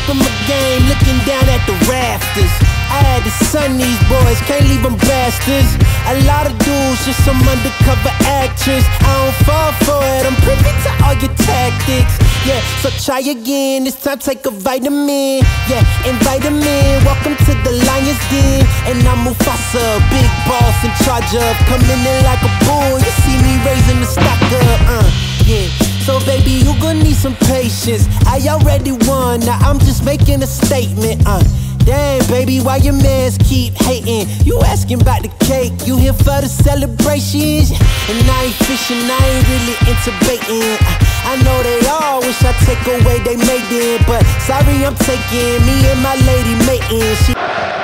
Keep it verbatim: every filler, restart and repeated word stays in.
top of my game, looking down at the rafters. I had to son these boys, can't leave them bastards. A lot of dudes, just some undercover actress. I don't fall for it, I'm privy to all your tactics. Yeah, so try again, this time take a vitamin. Yeah, invite them in, welcome to the lion's den. And I'm Mufasa, big boss in charge of, coming in like a bull. You see me raising the stock up, uh, yeah. So baby, you gon' need some patience. I already won, now I'm just making a statement, uh. Damn, baby, why your mans keep hating? You asking about the cake, you here for the celebrations. And I ain't fishing, I ain't really into baiting. I know they all wish I take away they maiden, but sorry I'm taking me and my lady mating. She